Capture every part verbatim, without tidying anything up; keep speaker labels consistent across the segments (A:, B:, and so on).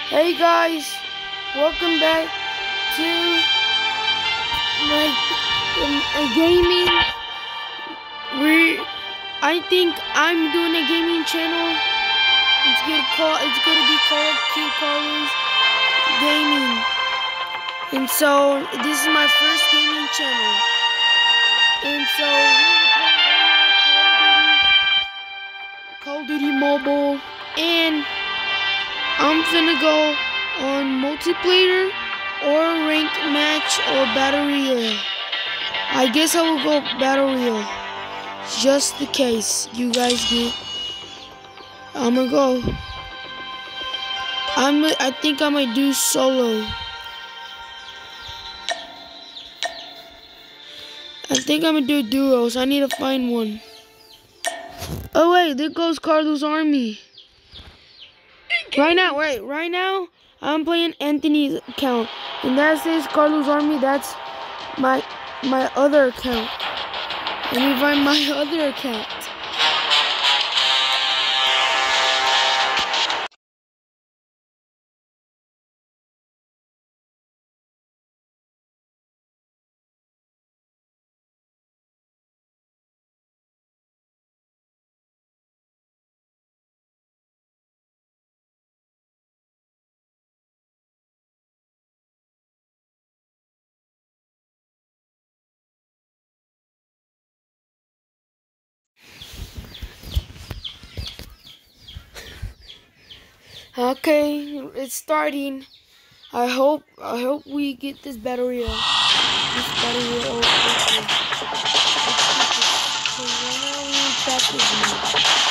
A: Hey guys, welcome back to my um, uh, gaming. We, I think I'm doing a gaming channel. It's gonna call. It's gonna be called Kid Carlos Gaming. And so this is my first gaming channel. And so Call of Duty Mobile, and I'm finna go on multiplayer or ranked match or battle royale. I guess I will go battle royale, just the case you guys get. I'ma go. I'm. I think I might do solo. I think I'm gonna do duos. I need to find one. Oh wait, there goes Carlos Army. Right now, wait, right now I'm playing Anthony's account, and that says Carlos Army. That's my my other account. Let me find my other account. Okay, it's starting. I hope I hope we get this battle royale. This battle royale. Let's get this.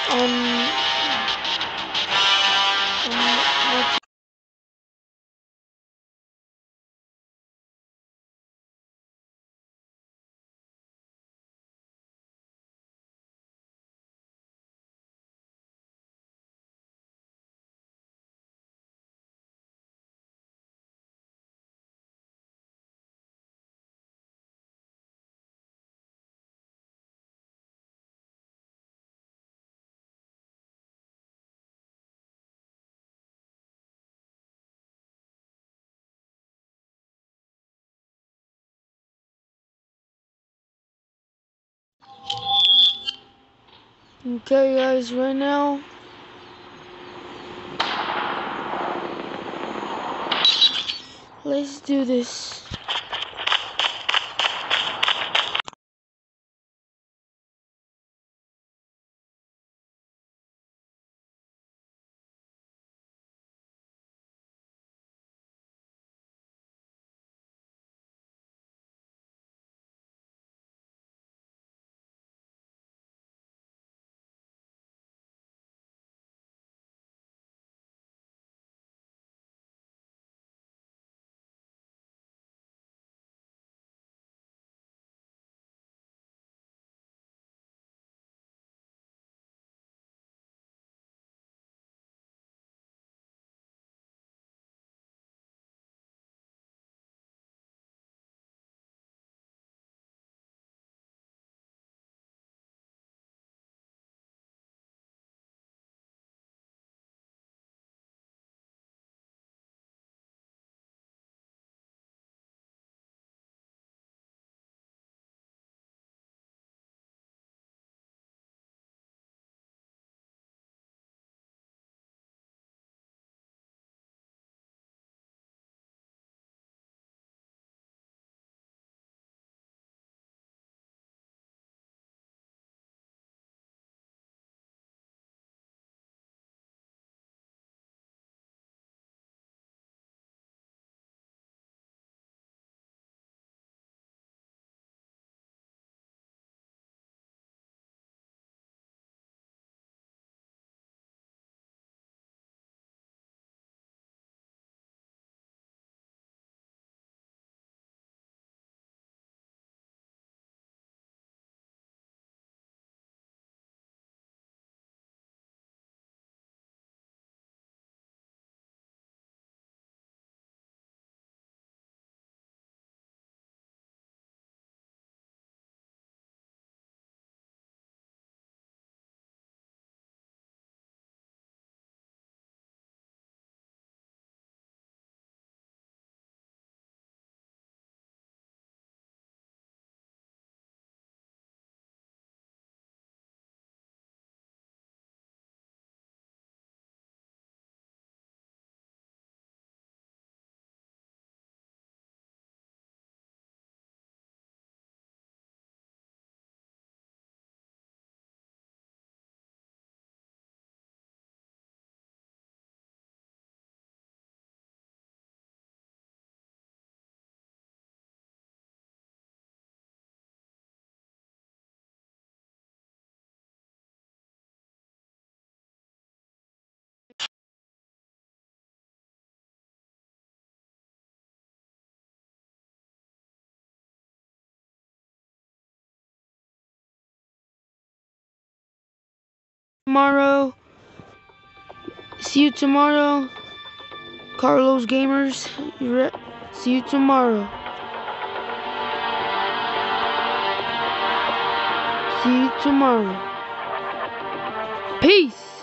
A: on, on what okay guys, right now let's do this. Tomorrow, see you tomorrow, Carlos Gamers. See you tomorrow. See you tomorrow. Peace.